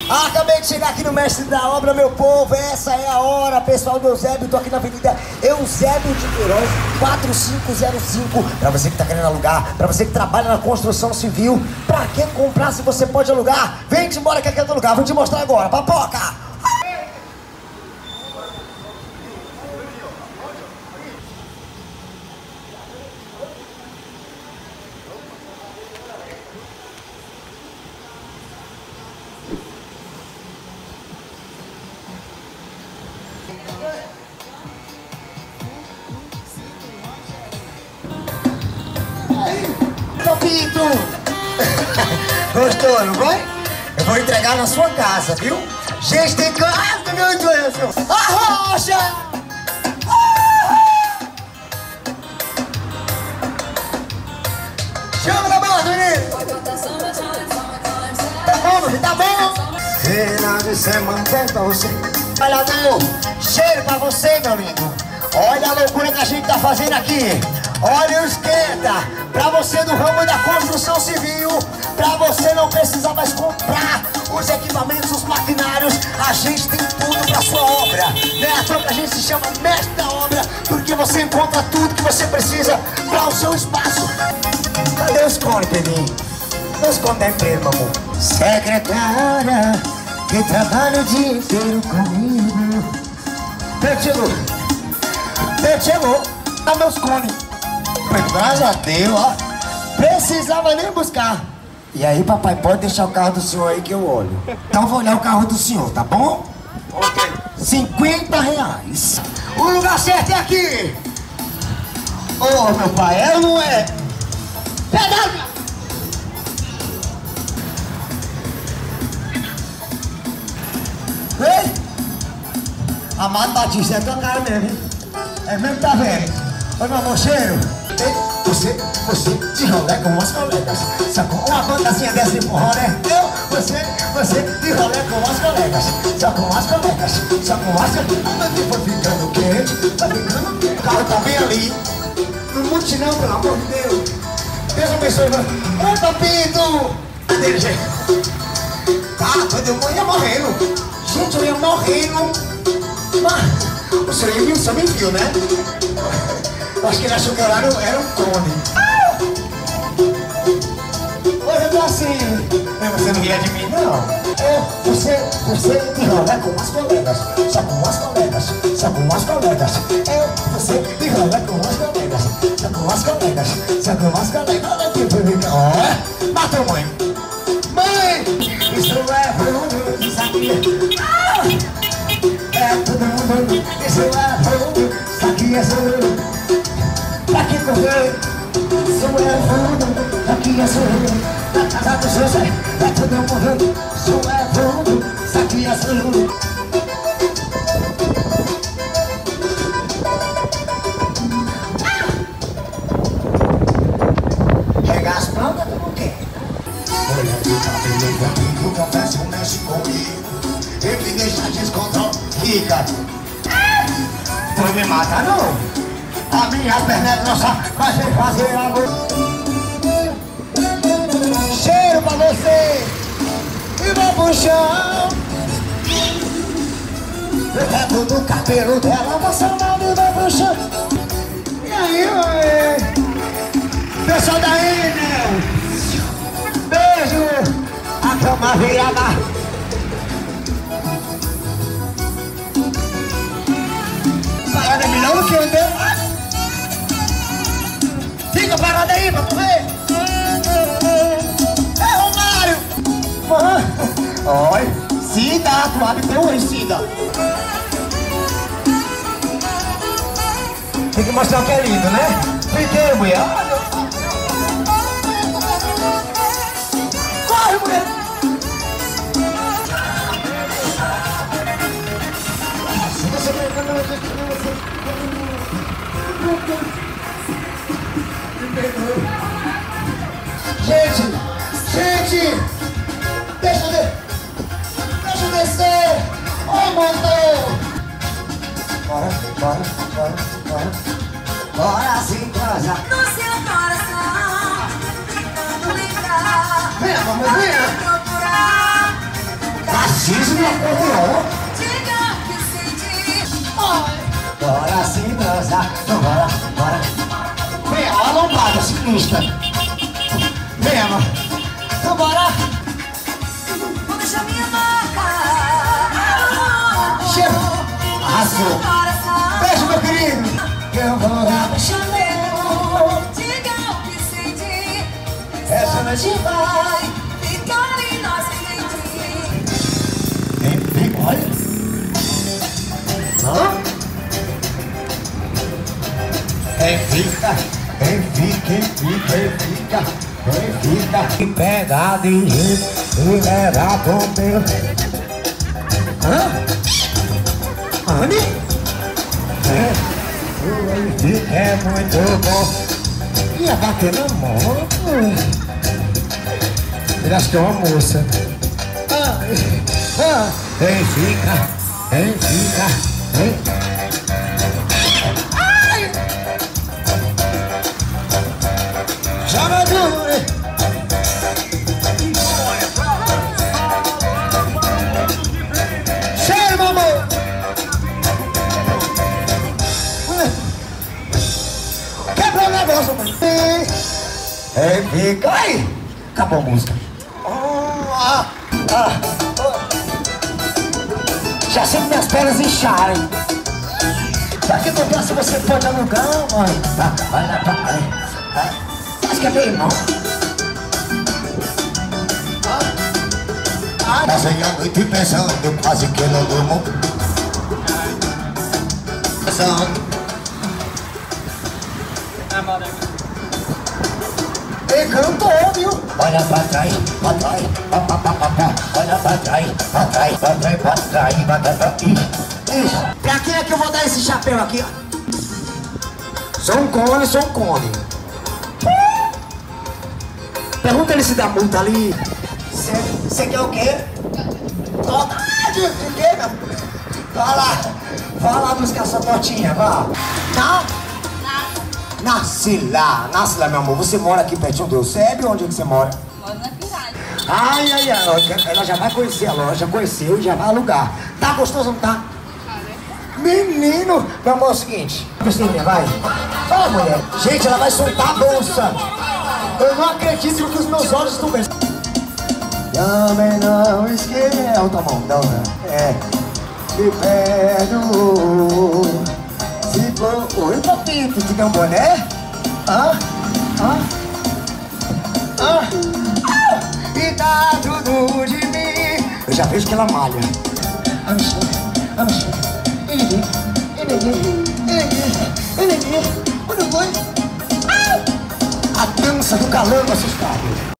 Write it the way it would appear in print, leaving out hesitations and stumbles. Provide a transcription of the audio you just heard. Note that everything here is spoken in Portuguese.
Acabei de chegar aqui no Mestre da Obra, meu povo. Essa é a hora, pessoal do Eusébio. Tô aqui na Avenida Eusébio de Queiroz, 4505. Pra você que tá querendo alugar, pra você que trabalha na construção civil, pra quem comprar se você pode alugar, vem-te embora que aqui é do lugar. Vou te mostrar agora, papoca! Papito! Gostou, não vai? Eu vou entregar na sua casa, viu? Gente, tem que... Ah, meu Deus! Arrocha! Chama na base, menino! Tá bom, meu filho, tá bom? Final de semana pra você. Olha, cheiro pra você, meu amigo. Olha a loucura que a gente tá fazendo aqui. Olha o esquenta, pra você do ramo da construção civil, pra você não precisar mais comprar os equipamentos, os maquinários, a gente tem tudo pra sua obra, né? A troca a gente se chama Mestre da Obra, porque você encontra tudo que você precisa para o seu espaço. Cadê os cones, Pedrinho? Os cones da empresa, meu amor. Secretária, que trabalha o dia inteiro comigo. Chegou, tá meus cones. Graças a Deus, ó. Precisava nem buscar. E aí, papai, pode deixar o carro do senhor aí que eu olho. Então eu vou olhar o carro do senhor, tá bom? Ok. R$50. O lugar certo é aqui. Ô, meu pai, é ou não é? Pedalha! Ei! Amado Batista, é tua cara mesmo, hein? É mesmo que tá vendo? Ô, meu amor, cheiro. Você de rolê com as colegas. Sacou uma bandazinha dessa de forró, né? Você de rolê com as colegas. Só com as colegas. Só com as colegas. Foi ficando quente. Foi ficando quente. O carro tá bem ali. Não mute não, pelo amor de Deus. Deus abençoe. Ô, papito. Cadê, gente? Tá, eu ia morrendo. Gente, eu ia morrendo. Mas o senhor me viu, né? Acho que ele achou que eu era um cone. Hoje eu tô assim. Você não ria de mim, não. Você de rolê com as colegas. Só com as colegas. Só com as colegas. Você de rolê com as colegas. Só com as colegas. Só com as colegas. Olha aqui, ó. Matou, mãe. Mãe! Isso é fruto, isso aqui. É todo mundo. Isso é fruto, isso aqui é fruto. Aqui correr, sou é fundo, aqui é fundo. Na casa do José, é todo mundo. Sou é fundo, aqui é fundo. Pega as plantas, tu não quer. Olha o cabelo comigo, confesso, mexe comigo. Ele me deixa descontrol, fica. Tu me mata não? A minha perna é grossa, mas sem fazer amor. Cheiro pra você e vou pro chão. Levo do cabelo dela, vou samando e vou pro chão. E aí, pessoal da Enel, beijo, a cama virada. Parada é melhor do que eu dei. Fica parado aí pra correr. É Romário. Olha, Cida, atuado tem um Cida. Tem que mostrar o que é lindo, né? Fiquei, mulher. Corre, mulher. Gente, deixa eu descer. Ô, motor. Bora se coisa. No seu coração, tentando lembrar. Venha, vamos, venha. Procurar. preciso de acordeon. Diga que senti. Bora se dançar, então bora. Vem, ó, a lombada sinistra. Vem, amor. Então bora. Vou deixar minha marca. Chega. Arrasou. Coração. Beijo, meu querido. Eu vou lá. Diga o que senti. Essa noite vai ficar em nossa mente. vem, olha. Hã? Fica. E pega de jeito e leva pro meu. Hã? Anne? É muito bom. Ia bater na mão. Ele acha que é uma moça. Fica. Chama dure. Chama, amor. Quebra o negócio, mãe. Fica aí. Acabou a música. Já sinto minhas pernas incharem. Pra que acontece você pode alugar, mãe? Vai lá, papai. Acho que é meu irmão. Passei a noite pensando, quase que não durmo. E cantou, viu? Olha pra trás, olha pra trás. Isso. Pra quem é que eu vou dar esse chapéu aqui, ó? Sou um cone. Pergunta ele se dá multa ali. Você quer o quê? De quê, meu? Vai lá buscar sua botinha, vá. Não? Nasce lá, meu amor. Você mora aqui pertinho do Eusébio? Onde é que você mora? Moro na Piragem. Ai, ela já vai conhecer a loja, conheceu e já vai alugar. Tá gostoso, não tá? Menino! Meu amor, é o seguinte, Cristina, vai. Fala, mulher. Gente, ela vai soltar a bolsa. Eu não acredito no que os meus olhos estão vendo. Também não esquece. Outra mão, não, né? Me perdo. Se for. Oi, papito, tu tem um boné? E dá tudo de mim. Eu já vejo que ela malha. A dança do calango assustado.